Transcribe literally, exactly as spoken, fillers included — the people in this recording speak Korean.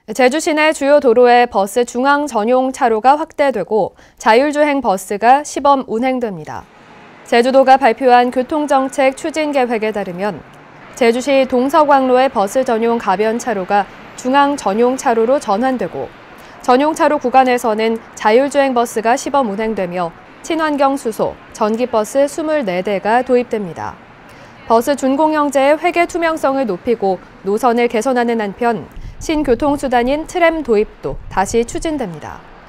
제주 시내 주요 도로에 버스 중앙 전용 차로가 확대되고 자율주행 버스가 시범 운행됩니다. 제주도가 발표한 교통정책 추진 계획에 따르면 제주시 동서광로의 버스 전용 가변 차로가 중앙 전용 차로로 전환되고 전용 차로 구간에서는 자율주행 버스가 시범 운행되며 친환경 수소, 전기버스 이십사 대가 도입됩니다. 버스 준공영제의 회계 투명성을 높이고 노선을 개선하는 한편 신교통수단인 트램 도입도 다시 추진됩니다.